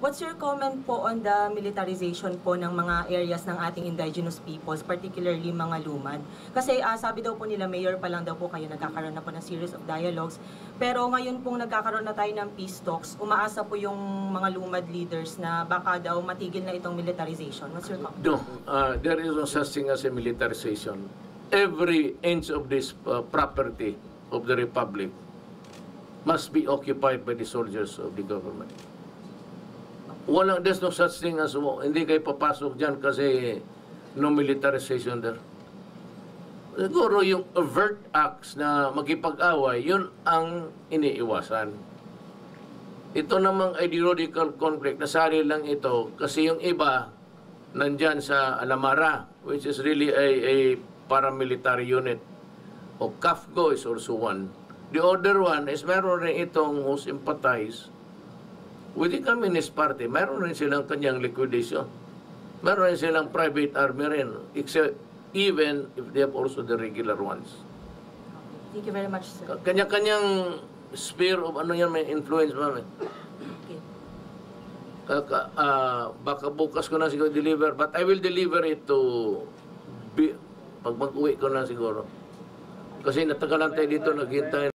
What's your comment po on the militarization po ng mga areas ng ating indigenous peoples, particularly mga lumad? Kasi sabi daw po nila, mayor pa lang daw po kayo, nagkakaroon na po ng series of dialogues. Pero ngayon pong nagkakaroon na tayo ng peace talks, umaasa po yung mga lumad leaders na baka daw matigil na itong militarization. What's your comment? No, there is no such thing as a militarization. Every inch of this property of the Republic must be occupied by the soldiers of the government. There's no such thing as, hindi kayo papasok dyan kasi no militarization there. Siguro yung overt acts na makipag-away, yun ang iniiwasan. Ito namang ideological conflict, nasari lang ito kasi yung iba nandyan sa Alamara, which is really a paramilitary unit. O CAFGO is also one. The other one is meron rin itong who sympathize with the Communist Party. Meron rin silang kanyang liquidation. Meron rin silang private army rin, except even if they have also the regular ones. Thank you very much, sir. Kanya-kanyang sphere of ano yan, may influence, ma'am. Okay. Baka bukas ko na siguro deliver, but I will deliver it to pag mag-uwi ko na siguro. Kasi natagalan tayo dito, naghintay